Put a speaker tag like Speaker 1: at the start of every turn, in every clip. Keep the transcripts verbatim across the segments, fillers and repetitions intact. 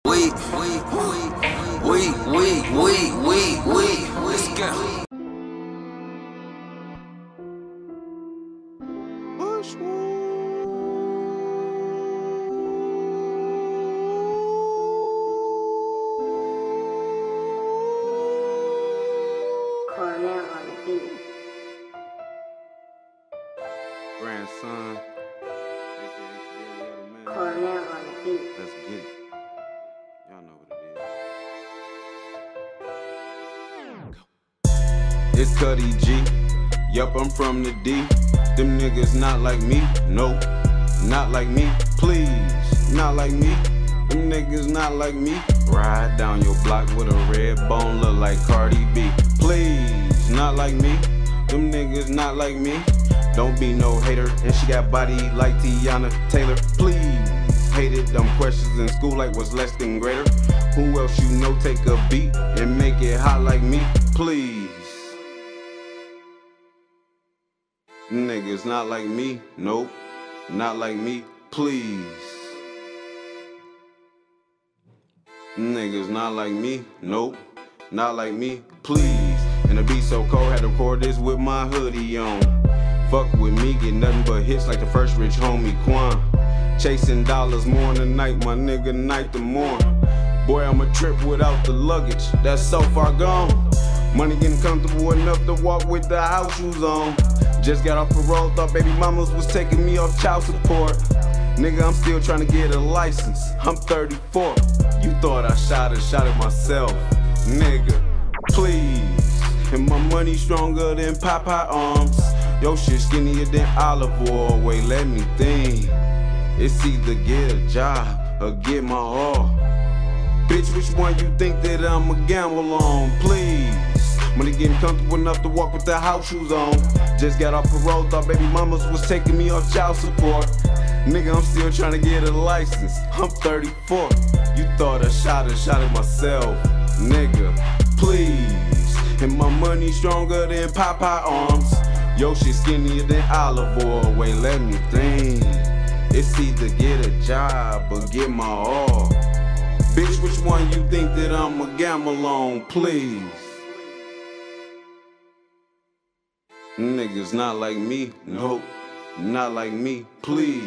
Speaker 1: We, we, we, we, we, we, we, we, let's go.
Speaker 2: Cornell on the beat.
Speaker 3: Grandson, A K A
Speaker 2: Cornell on the beat.
Speaker 3: Let's get it. Y'all know what it is. It's Cuddy G. Yup, I'm from the D. Them niggas not like me. Nope, not like me. Please, not like me. Them niggas not like me. Ride down your block with a red bone, look like Cardi B. Please, not like me. Them niggas not like me. Don't be no hater, and she got body like Tiana Taylor. Please, hated dumb questions in school like what's less than greater. Who else you know take a beat and make it hot like me? Please. Niggas not like me, nope, not like me, please. Niggas not like me, nope, not like me, please. And the beat so cold, had to record this with my hoodie on. Fuck with me, get nothing but hits like the first rich homie Quan. Chasing dollars more than the night, my nigga night the morn. Boy, I'm a trip without the luggage, that's so far gone. Money getting comfortable enough to walk with the house shoes on. Just got off parole, thought baby mamas was taking me off child support. Nigga, I'm still trying to get a license, I'm thirty-four. You thought I shot it, shot it myself. Nigga, please. And my money stronger than Popeye arms. Yo shit skinnier than olive oil, wait, let me think. It's either get a job or get my all. Bitch, which one you think that I'ma gamble on? Please. Money getting comfortable enough to walk with the house shoes on. Just got off parole, thought baby mamas was taking me off child support. Nigga, I'm still trying to get a license, I'm thirty-four. You thought I shot it, shot it myself. Nigga, please. And my money stronger than Popeye arms. Yo shit skinnier than olive oil, wait, let me think. It's either get a job or get my all. Bitch, which one you think that I'ma gamble on? Please. Niggas not like me, nope, not like me, please.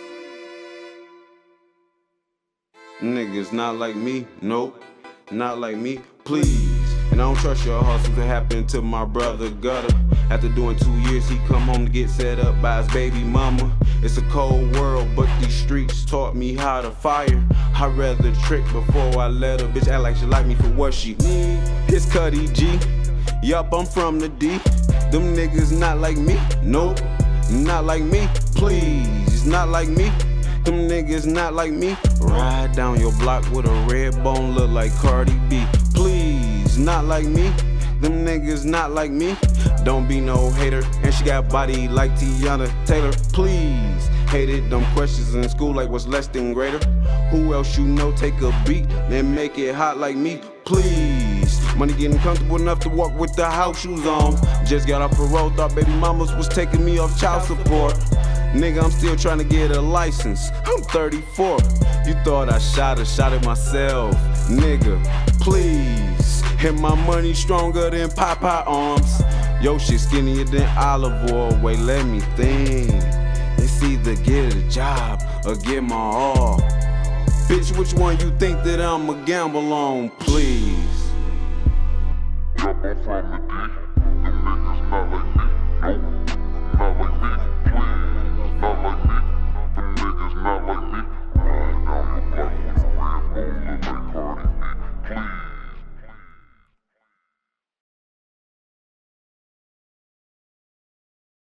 Speaker 3: Niggas not like me, nope, not like me, please. And I don't trust your hustle to happen to my brother Gutter. After doing two years, he come home to get set up by his baby mama. It's a cold world, but these streets taught me how to fire. I'd rather trick before I let a bitch act like she like me for what she need. It's Cuddy G. Yup, I'm from the D. Them niggas not like me, nope, not like me, please, not like me. Them niggas not like me. Ride down your block with a red bone, look like Cardi B. Please, not like me. Them niggas not like me. Don't be no hater, and she got body like Tiana Taylor. Please, hated dumb questions in school like what's less than greater. Who else you know take a beat and make it hot like me? Please. Money getting comfortable enough to walk with the house shoes on. Just got off parole, thought baby mamas was taking me off child support. Nigga, I'm still trying to get a license, I'm thirty-four. You thought I shot it, shot it myself. Nigga, please. And my money stronger than Popeye arms. Yo shit skinnier than olive oil, wait, let me think. It's either get a job or get my all. Bitch, which one you think that I'ma gamble on? Please.
Speaker 4: Yup, I'm from the D.